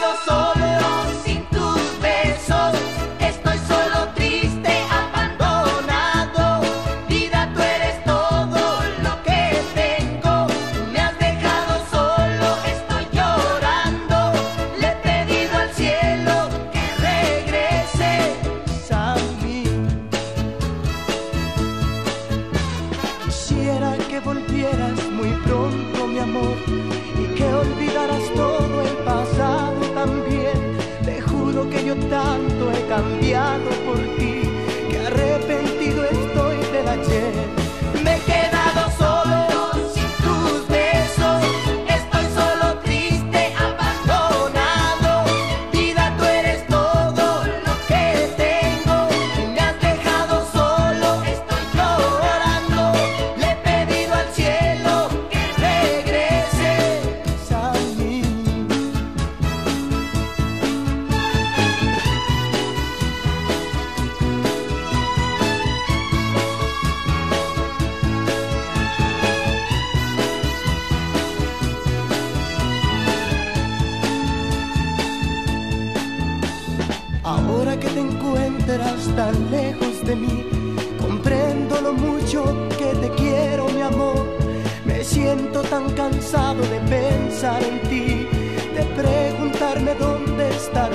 quedado solo sin tus besos. Estoy solo, triste, abandonado. Vida, tú eres todo lo que tengo. Me has dejado solo, estoy llorando. Le he pedido al cielo que regreses a mí. Quisiera que volvieras muy pronto, mi amor, y que olvidaras todo el pasado también. Te juro que yo tanto he cambiado por ti, que arrepentido estoy del ayer. Me he quedado solo sin tus besos. Estoy solo, triste, abandonado. Vida, tú eres todo lo que tengo. Me has dejado solo, estoy llorando. Le he pedido al cielo que regreses a mí. Ahora que te encuentras tan lejos de mí, comprendo lo mucho que te quiero, mi amor. Me siento tan cansado de pensar en ti, de preguntarme dónde estarás.